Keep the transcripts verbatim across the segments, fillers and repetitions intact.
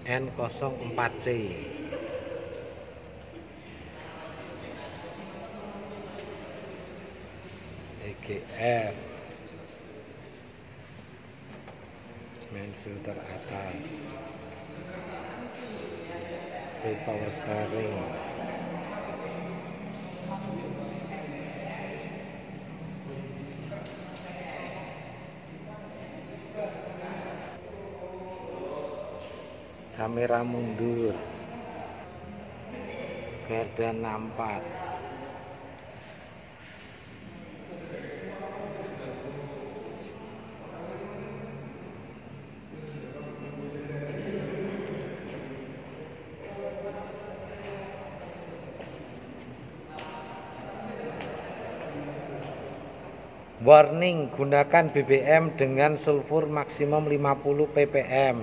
N nol empat C. E G R main filter atas, power steering, kamera mundur, garda nampak, warning, gunakan B B M dengan sulfur maksimum lima puluh ppm.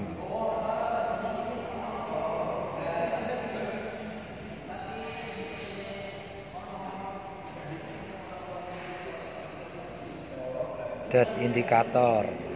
Das indikator.